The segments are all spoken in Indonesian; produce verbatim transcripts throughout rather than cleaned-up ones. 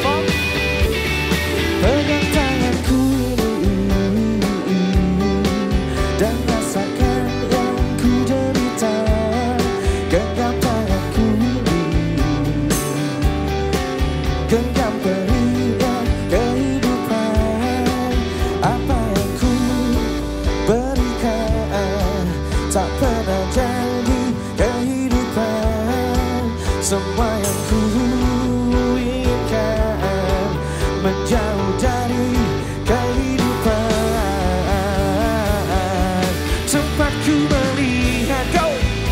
Pegang tanganku ini dan rasakan yang ku derita. Genggam tanganku ini, genggam perinya kehidupan. Apa yang ku berikan tak pernah jadi kehidupan. Semua yang ku inginkan menjauh dari kehidupan. Sempat ku melihat kau,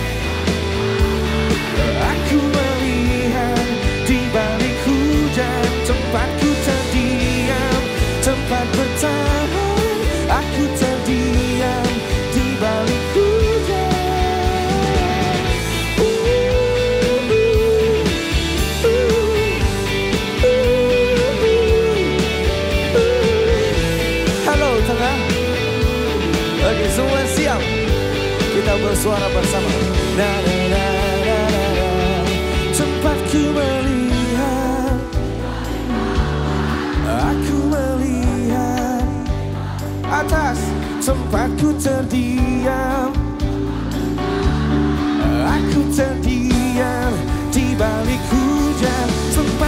aku melihat di balik hujan. Tempat ku terdiam, tempat bertahan. Aku terdiam di balik hujan. Uh, uh, uh, uh, uh. Halo tengah. Oke, semua siap. Kita bersuara bersama. Na, na, na, na, na, na. Tempat ku melihat, aku melihat atas. Tempat ku terdiam, aku terdiam di balik hujan. Tempat